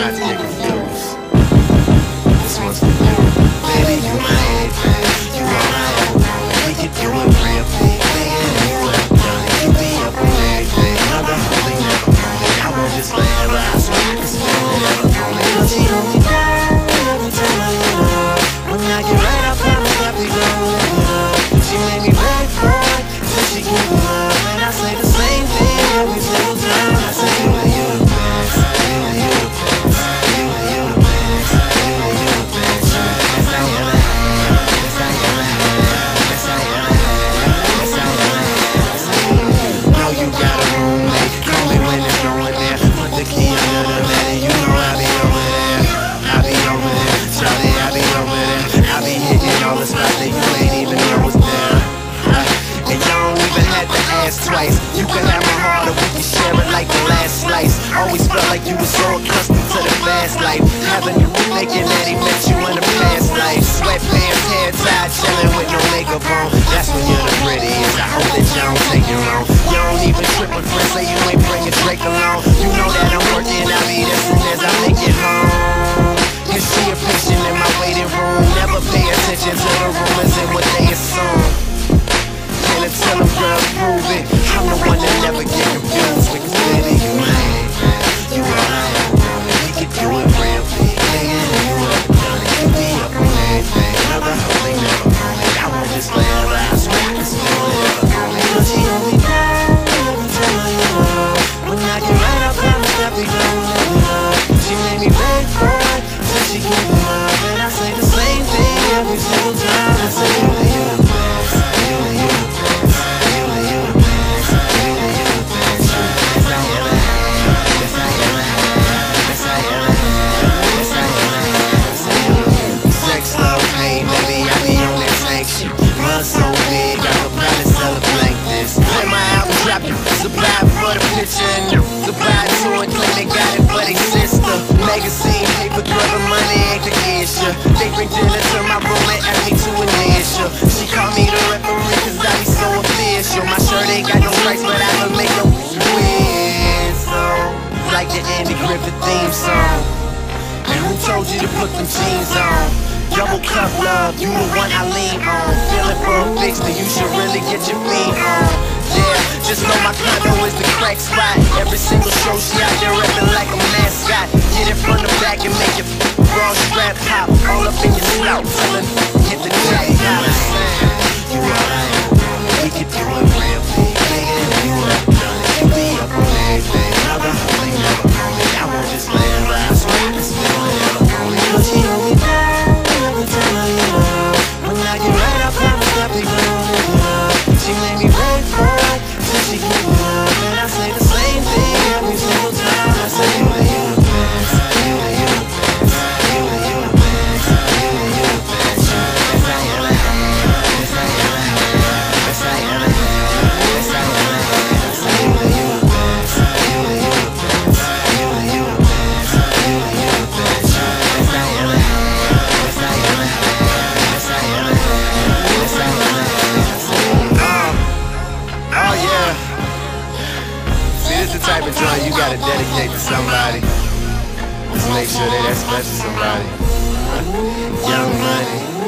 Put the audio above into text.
not to get confused. This one's for you. Baby, you my everything. You are my everything. We can do it real big. Bigger than you ever done it. You be up on everything. Other holy never want it. I won't just let her out. So I can spend it ever on it. Cause she hold me down every time I hit her. When I get right, I promise I'll be gone with her. She made me beg for it till she give me love. And I say the same thing every single time. I say you are you the best. You are you the best. You are you the best. You are you the best. Best I ever had. Best I ever had. Best I ever had. Best I ever had. Know you got a roommate. Call me when it's going there. Put the key under the bed and you know I'll be over there. I'll be over there. Shawty, I'll be over there. I'll be hitting all the spots that you ain't even know was there. And you don't even have to ask twice. You can have my heart or we can share it like the last slice. Always felt like you were so accustomed to the fast life. Having you thinking that he met you in a past life. Sweatpants, hair tied, chilling with no makeup on. That's when you're the prettiest. I hope that you don't take it wrong. You don't even trip when friends say you ain't bringing Drake along. You know that I'm working, I'll be there soon as I make it home. You see a patient in my waiting room. Never pay attention to the rumors and what they assume. And until them girls prove it, I'm the one that never get confused. Because baby, you my everything. You are my everything. We can do it real big. Bigger than you ever done it. You be up on everything. Other holy never want it. I won't just let her out. So I can spend it ever on it. Cause she hold me down every time I hit her. When I get right, I promise I'll be gone with her. She made me beg for it till she give me love. And I say the same thing every single time. I say you are you the best. You are you the best. You are you the best. You are you the best. Best I ever had. Best I ever had. Best I ever had. Best I ever had. Sex, love, pain, baby, I be on that same shit. Run so big, I could probably sell a blank this. When my album drop, you supply for the picture and you supply to it, claim they got it for they sister. Magazine, paper, girl, the money ain't the issue. They bring dinner to my room and ask me to initial. She call me the referee cause I be so official. My shirt ain't got no stripes, but I can make no whistle. Like the Andy Griffith theme song. And who told you to put them jeans on? Double cup love, you the one I lean on. Feeling for a fix, then you should really get your feet on. Yeah, just know my condo is the crack spot. Every single show she out there rapping like a mascot. Get it from the back and make your raw strap pop. All up in your snout, till it hit the jackpot. You are right, we can do it real big. Bigger than you ever done it. You be up on everything. Other holy never want it. I won't just let her out, so I can spend it ever on it. Cause she hold me down every time I hit her. When I get right, I promise I'll be gone with her. She made me wait for it till she give me love. And I say the same thing every single time. I say you are you the best. You are you the best. You are you the best. You are you the best. Best I ever had. Best I ever had. Best I ever had. Best I ever had. I say you are you the best. You are you the best. You are you the best. You are you the best. Best I ever had. Best I ever had. Best I ever had. Best I ever had. Oh yeah. See, this the type of joint you gotta dedicate to somebody. Just make sure that that's special somebody. Young Money.